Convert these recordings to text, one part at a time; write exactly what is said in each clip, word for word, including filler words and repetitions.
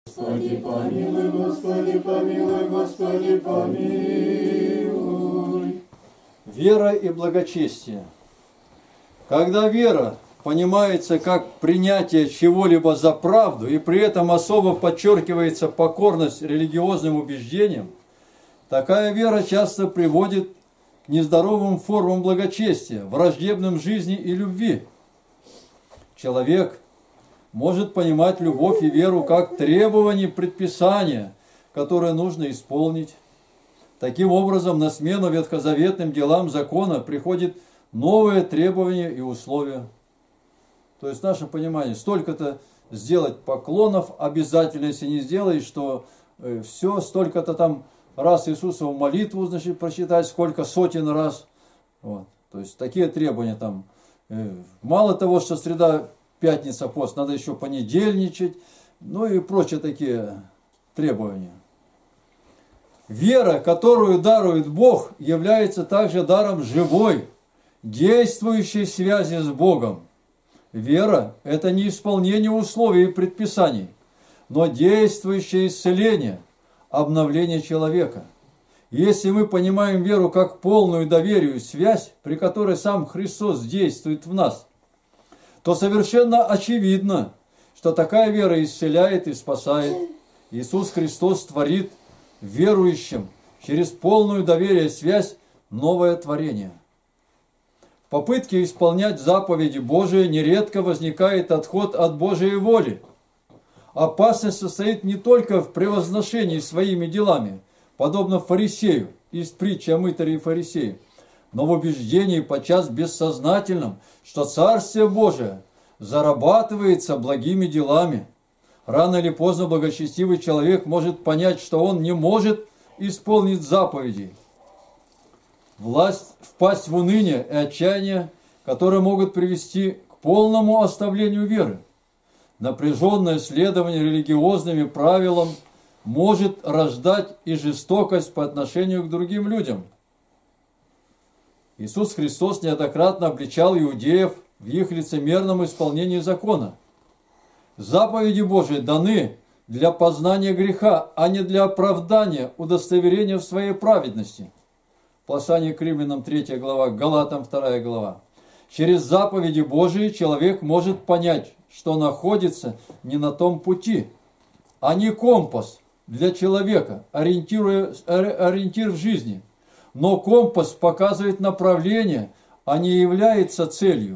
Господи, помилуй, Господи, помилуй, Господи, помилуй. Вера и благочестие. Когда вера понимается как принятие чего-либо за правду, и при этом особо подчеркивается покорность религиозным убеждениям, такая вера часто приводит к нездоровым формам благочестия, враждебным жизни и любви. Человек может понимать любовь и веру как требование предписания, которое нужно исполнить. Таким образом, на смену ветхозаветным делам закона приходит новые требования и условия. То есть, наше понимание, столько-то сделать поклонов обязательно, если не сделаешь, что э, все, столько-то там раз Иисусову молитву, значит, прочитать, сколько сотен раз. Вот. То есть, такие требования там. Э, мало того, что среда, пятница, пост, надо еще понедельничать, ну и прочие такие требования. Вера, которую дарует Бог, является также даром живой, действующей связи с Богом. Вера – это не исполнение условий и предписаний, но действующее исцеление, обновление человека. Если мы понимаем веру как полную доверию связь, при которой сам Христос действует в нас, то совершенно очевидно, что такая вера исцеляет и спасает. Иисус Христос творит верующим через полную доверие связь новое творение. В попытке исполнять заповеди Божии нередко возникает отход от Божией воли. Опасность состоит не только в превозношении своими делами, подобно фарисею из притчи о мытаре и фарисее, но в убеждении, подчас бессознательном, что Царствие Божие зарабатывается благими делами. Рано или поздно благочестивый человек может понять, что он не может исполнить заповедей. Власть впасть в уныние и отчаяние, которые могут привести к полному оставлению веры. Напряженное следование религиозным правилам может рождать и жестокость по отношению к другим людям. Иисус Христос неоднократно обличал иудеев в их лицемерном исполнении закона. Заповеди Божии даны для познания греха, а не для оправдания, удостоверения в своей праведности. Послание к Римлянам третья глава, к Галатам вторая глава. Через заповеди Божии человек может понять, что находится не на том пути, а не компас для человека, ориентир в жизни. Но компас показывает направление, а не является целью.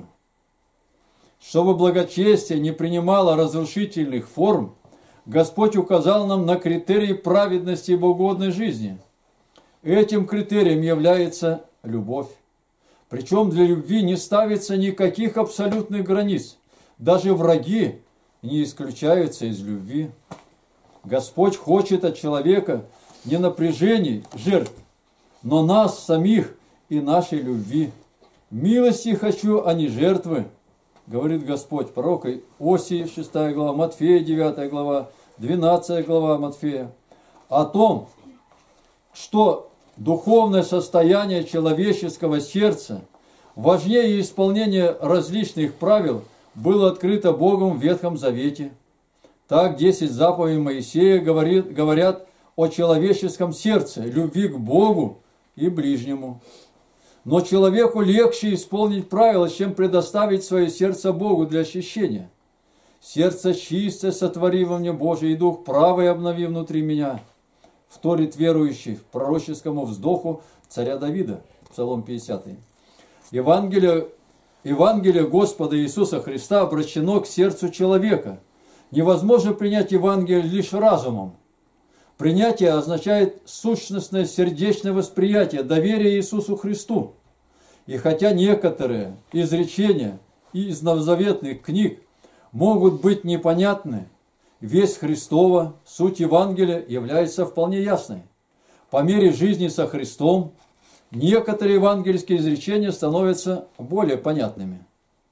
Чтобы благочестие не принимало разрушительных форм, Господь указал нам на критерии праведности и богоугодной жизни. Этим критерием является любовь. Причем для любви не ставится никаких абсолютных границ. Даже враги не исключаются из любви. Господь хочет от человека не напряжений, жертв, но нас самих и нашей любви. Милости хочу, а не жертвы, говорит Господь пророк Осии, шестая глава, Матфея, девятая глава, двенадцатая глава Матфея. О том, что духовное состояние человеческого сердца важнее исполнения различных правил было открыто Богом в Ветхом Завете. Так десять заповедей Моисея говорит, говорят о человеческом сердце, любви к Богу и ближнему. Но человеку легче исполнить правила, чем предоставить свое сердце Богу для очищения. Сердце чистое сотвори во мне, Божий, и дух правый обнови внутри меня, вторит верующий в пророческому вздоху царя Давида, Псалом пятидесятый. Евангелие, Евангелие Господа Иисуса Христа обращено к сердцу человека. Невозможно принять Евангелие лишь разумом. Принятие означает сущностное сердечное восприятие, доверие Иисусу Христу. И хотя некоторые изречения из новозаветных книг могут быть непонятны, весть Христова, суть Евангелия является вполне ясной. По мере жизни со Христом некоторые евангельские изречения становятся более понятными.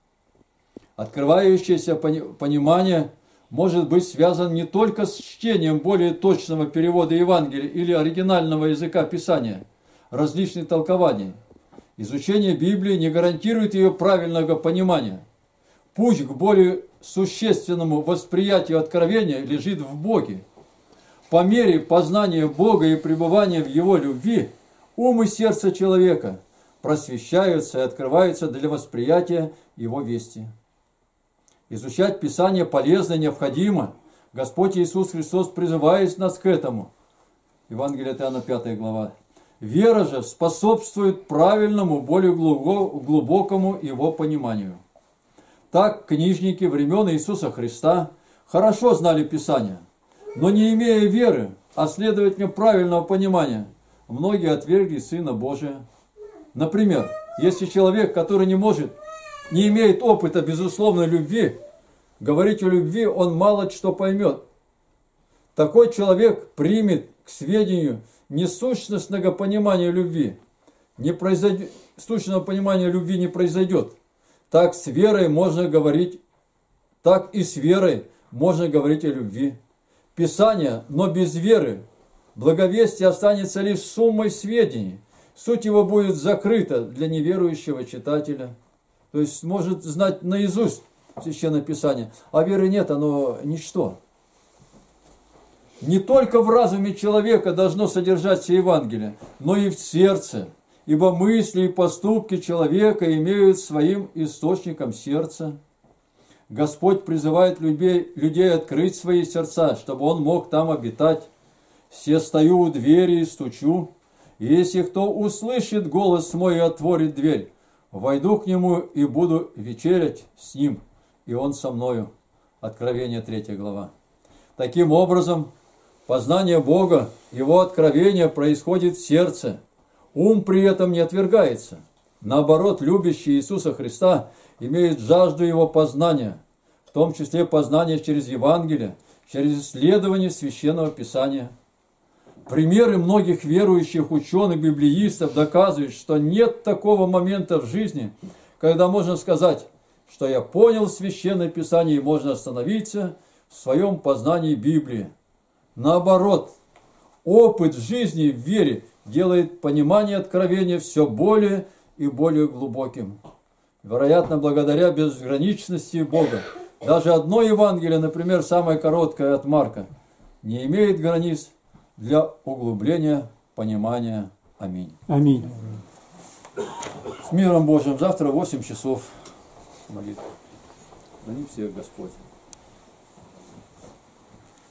Открывающееся понимание может быть связан не только с чтением более точного перевода Евангелия или оригинального языка Писания, различных толкований. Изучение Библии не гарантирует ее правильного понимания. Путь к более существенному восприятию откровения лежит в Боге. По мере познания Бога и пребывания в Его любви, ум и сердце человека просвещаются и открываются для восприятия Его вести. Изучать Писание полезно и необходимо. Господь Иисус Христос призывает нас к этому. Евангелие от Иоанна, пятая глава. Вера же способствует правильному, более глубокому Его пониманию. Так книжники времен Иисуса Христа хорошо знали Писание, но не имея веры, а следовательно правильного понимания, многие отвергли Сына Божия. Например, если человек, который не может, не имеет опыта безусловной любви, говорить о любви он мало что поймет. Такой человек примет к сведению не сущностного понимания любви, не произойдет, сущностного понимания любви не произойдет. Так с верой можно говорить, так и с верой можно говорить о любви. Писание, но без веры, благовестие останется лишь суммой сведений. Суть его будет закрыта для неверующего читателя. То есть может знать наизусть Священное Писание, а веры нет, оно ничто. Не только в разуме человека должно содержаться Евангелие, но и в сердце, ибо мысли и поступки человека имеют своим источником сердце. Господь призывает людей, людей открыть свои сердца, чтобы Он мог там обитать. «Се стою у двери и стучу, и если кто услышит голос мой и отворит дверь, войду к нему и буду вечерять с ним, и он со мною». Откровение, третья глава. Таким образом, познание Бога, Его откровение происходит в сердце. Ум при этом не отвергается. Наоборот, любящие Иисуса Христа имеют жажду Его познания, в том числе познания через Евангелие, через исследование Священного Писания. Примеры многих верующих ученых-библеистов доказывают, что нет такого момента в жизни, когда можно сказать, что я понял Священное Писание и можно остановиться в своем познании Библии. Наоборот, опыт жизни в вере делает понимание откровения все более и более глубоким. Вероятно, благодаря безграничности Бога, даже одно Евангелие, например, самое короткое от Марка, не имеет границ для углубления понимания. Аминь. Аминь. С миром Божьим. Завтра в восемь часов молитва. Храни всех Господь.